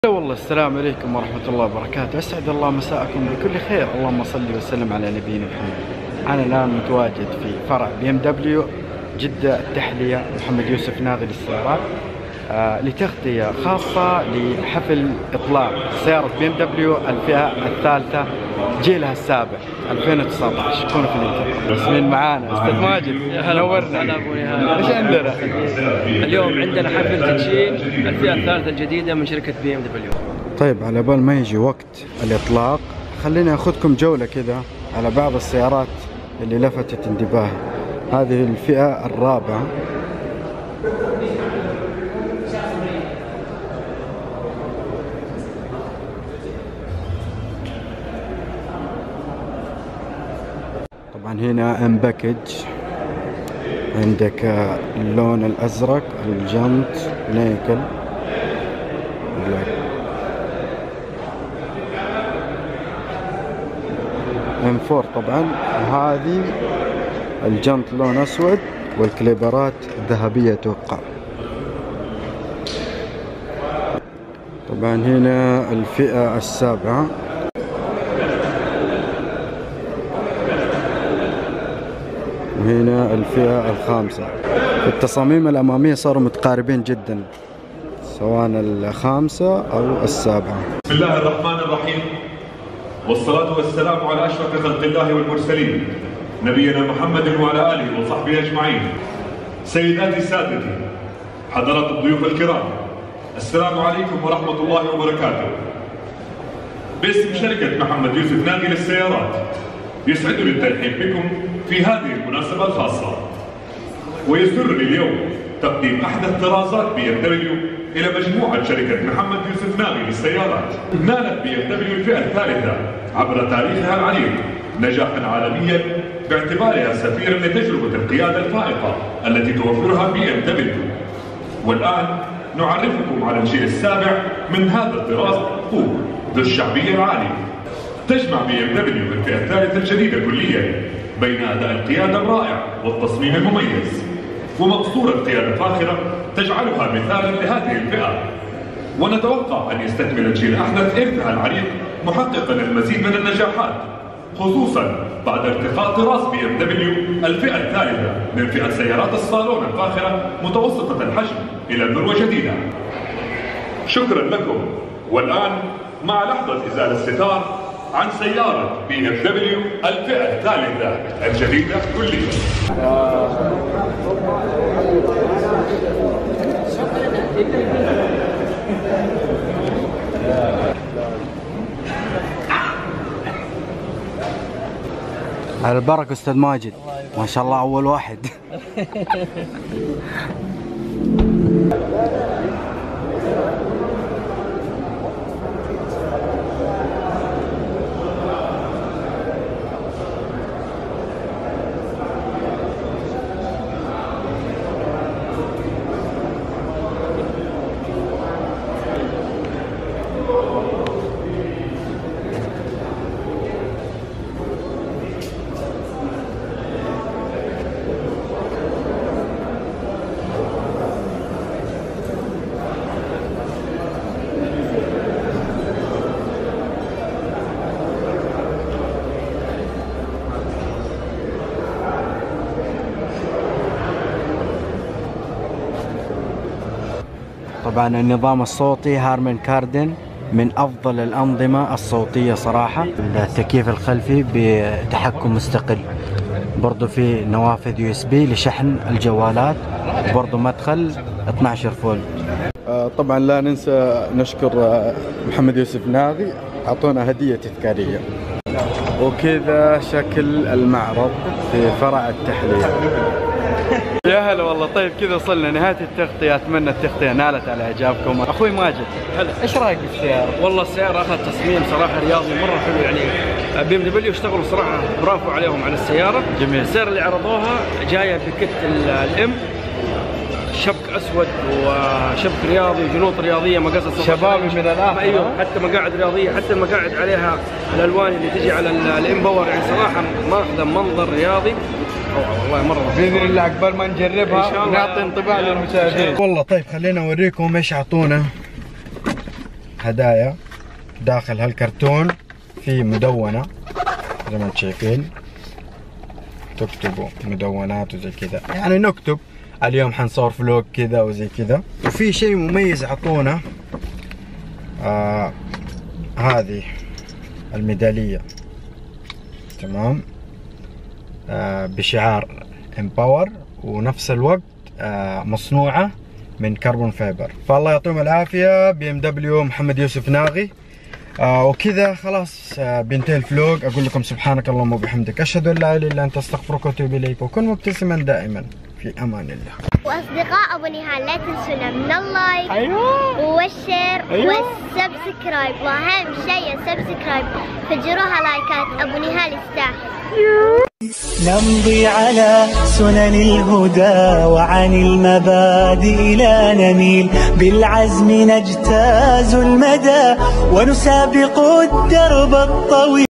والله السلام عليكم ورحمة الله وبركاته، أسعد الله مساءكم بكل خير، اللهم صل وسلم على نبينا محمد. أنا الآن متواجد في فرع BMW جدة التحلية محمد يوسف ناغي للسيارات لتغطية خاصة لحفل إطلاق سيارة BMW الفئة الثالثة جيلها السابع 2019. كونوا في الانتظار. بسمين معانا أستاذ ماجد، نورنا. هلا أبو نهاد. إيش عندنا؟ اليوم عندنا حفل تدشين الفئة الثالثة الجديدة من شركة BMW. طيب على بال ما يجي وقت الإطلاق خليني أخذكم جولة كذا على بعض السيارات اللي لفتت انتباهي. هذه الفئة الرابعة، طبعا هنا امباكج، عندك اللون الازرق، الجنط نيكل بلاك، M4 طبعا. هذه الجنط لون اسود والكليبرات ذهبية اتوقع. طبعا هنا الفئة السابعة، وهنا الفئة الخامسة. التصاميم الأمامية صاروا متقاربين جدا سواء الخامسة أو السابعة. بسم الله الرحمن الرحيم، والصلاة والسلام على أشرف خلق الله والمرسلين نبينا محمد وعلى آله وصحبه أجمعين. سيداتي سادتي، حضرات الضيوف الكرام، السلام عليكم ورحمة الله وبركاته. باسم شركة محمد يوسف ناغي للسيارات يسعدني الترحيب بكم في هذه المناسبة الخاصة، ويسرني اليوم تقديم أحدث طرازات BMW إلى مجموعة شركة محمد يوسف ناغي للسيارات. نالت BMW الفئة الثالثة عبر تاريخها العريق نجاحا عالميا باعتبارها سفيرا لتجربة القيادة الفائقة التي توفرها BMW. والآن نعرفكم على الجيل السابع من هذا الطراز ذو الشعبية العالية. تجمع BMW الفئة الثالثة الجديدة كليا بين أداء القيادة الرائع والتصميم المميز ومقصورة قيادة فاخرة تجعلها مثالا لهذه الفئة. ونتوقع أن يستكمل الجيل الأحدث إرثها العريق محققا المزيد من النجاحات، خصوصا بعد ارتقاء طراز BMW الفئة الثالثة من فئة سيارات الصالون الفاخرة متوسطة الحجم إلى ذروة جديدة. شكرا لكم. والآن مع لحظة إزالة الستار عن سيارة BMW الفئة الثالثة الجديدة كليا. على البركة أستاذ ماجد، ما شاء الله أول واحد. طبعا النظام الصوتي هارمان كاردن من افضل الانظمه الصوتيه صراحه. التكييف الخلفي بتحكم مستقل، برضو في نوافذ USB لشحن الجوالات، وبرضو مدخل 12 فولت. طبعا لا ننسى نشكر محمد يوسف ناغي، اعطونا هديه تذكاريه. وكذا شكل المعرض في فرع التحلية. يا هلا والله. طيب كذا وصلنا نهاية التغطية، أتمنى التغطية نالت على إعجابكم. أخوي ماجد، هلا، إيش رأيك بالسيارة؟ والله السيارة أخذ تصميم صراحة رياضي مرة حلو، يعني BMW اشتغلوا صراحة، برافو عليهم على السيارة. جميل. السيارة اللي عرضوها جاية بكت الام، شبك اسود وشبك رياضي وجنوط رياضيه، مقاس شبابي من الاخر. ايوه، حتى مقاعد رياضيه، حتى المقاعد عليها الالوان اللي تجي على الامباور، يعني صراحه ماخذه منظر رياضي. والله مره باذن الله عقبال ما نجربها نعطي انطباع للمشاهدين. والله طيب خلينا اوريكم ايش اعطونا هدايا داخل هالكرتون، في مدونة زي ما انتم شايفين، تكتبوا مدونات وزي كذا، يعني نكتب اليوم حنصور فلوج كذا وزي كذا. وفي شيء مميز عطونا، هذه الميدالية، تمام، بشعار امباور، ونفس الوقت مصنوعة من كربون فايبر. فالله يعطيهم العافية BMW محمد يوسف ناغي. وكذا خلاص بينتهي الفلوج. اقول لكم سبحانك اللهم وبحمدك، اشهد ان لا اله الا انت، استغفرك واتوب اليك، وكن مبتسما دائما، في امان الله. واصدقاء ابو نهال لا تنسونا من اللايك والشير والسبسكرايب، واهم شيء السبسكرايب، فجروها لايكات، ابو نهال يستاهل. نمضي على سنن الهدى وعن المبادئ لا نميل، بالعزم نجتاز المدى ونسابق الدرب الطويل.